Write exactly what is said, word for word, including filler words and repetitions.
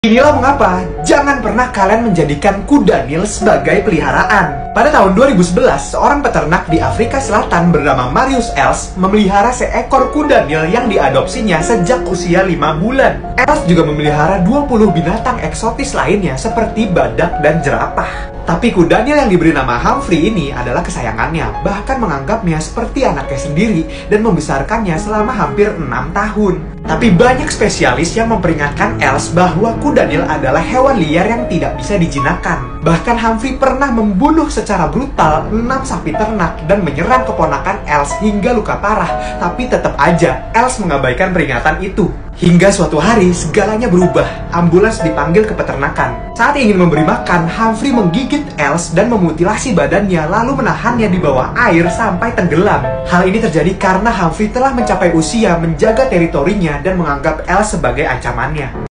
Inilah mengapa jangan pernah kalian menjadikan kuda Nil sebagai peliharaan. Pada tahun dua ribu sebelas, seorang peternak di Afrika Selatan bernama Marius Els memelihara seekor kuda Nil yang diadopsinya sejak usia lima bulan. Els juga memelihara dua puluh binatang eksotis lainnya seperti badak dan jerapah. Tapi kuda Nil yang diberi nama Humphrey ini adalah kesayangannya, bahkan menganggapnya seperti anaknya sendiri dan membesarkannya selama hampir enam tahun. Tapi banyak spesialis yang memperingatkan Els bahwa kuda Nil adalah hewan liar yang tidak bisa dijinakkan. Bahkan Humphrey pernah membunuh secara brutal enam sapi ternak dan menyerang keponakan Els hingga luka parah. Tapi tetap aja Els mengabaikan peringatan itu. Hingga suatu hari segalanya berubah. Ambulans dipanggil ke peternakan. Saat ingin memberi makan, Humphrey menggigit Els dan memutilasi badannya lalu menahannya di bawah air sampai tenggelam. Hal ini terjadi karena Humphrey telah mencapai usia menjaga teritorinya dan menganggap Els sebagai ancamannya.